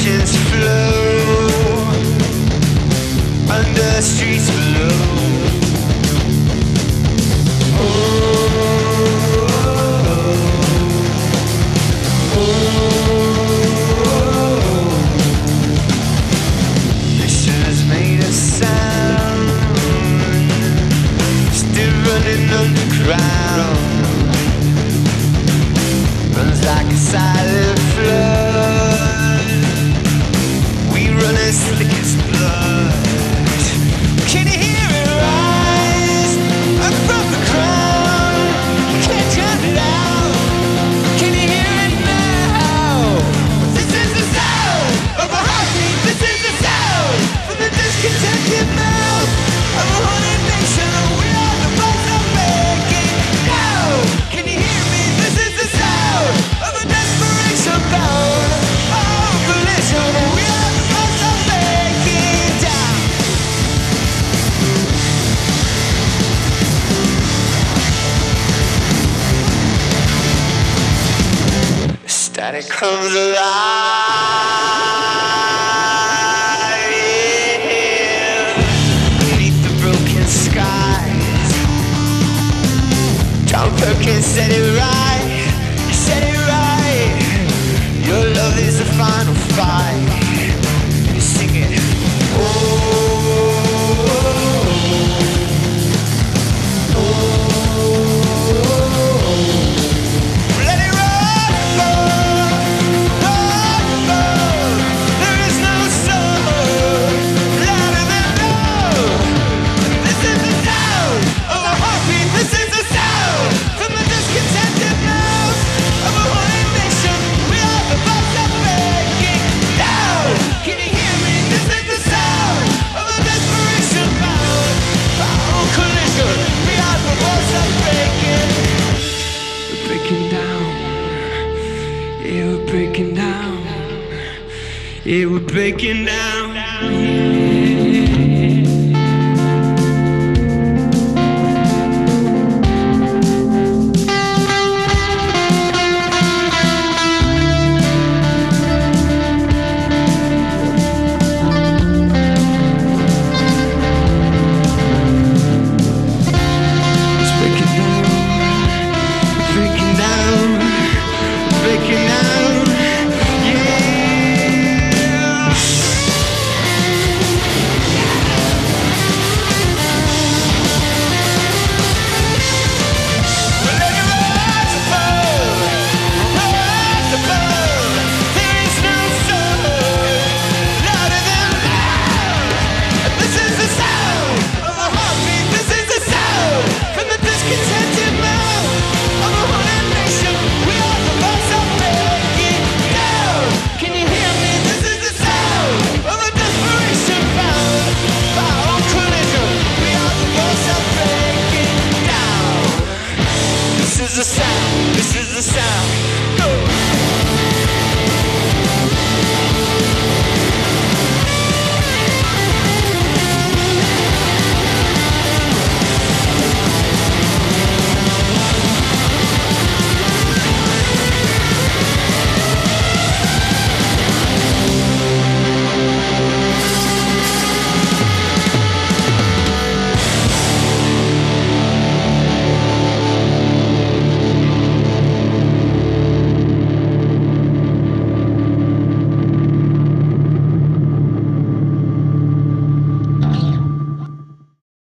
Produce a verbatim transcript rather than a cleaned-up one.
oceans flow under streets below. Underground runs like a silent flood. We run as slick as blood. Can you hear it rise up from the ground? Can't turn it out. Can you hear it now? This is the sound of a heartbeat. This is the sound from the discontented mouth of a haunted nation. We are the voice of making now. Can you hear me? This is the sound of a desperation bound. Oh, collision. We are the voice of making down. Static comes alive, yeah. Beneath the broken skies. John Perkins said it right. He said it right. Your love is the final fight. And you sing it. Oh, oh, oh, oh. Let it run, run, run, run. There is no soul louder than love. This is the sound of a heartbeat. This is the sound from the discontented mouth of a haunted nation. We are the voice of breaking down. Can you hear me? This is the sound of a desperation bound. Oh, collision. We are the voice of breaking. We're breaking down. Yeah, we're breaking down. Yeah, we're breaking down. It's breaking down. Breaking down. Breaking down.